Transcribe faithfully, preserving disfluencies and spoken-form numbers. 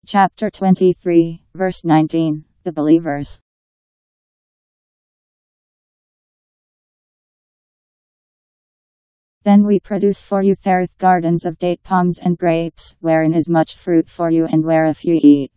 Chapter twenty-three, verse nineteen, the believers. Then we produce for you therewith gardens of date palms and grapes, wherein is much fruit for you and whereof you eat.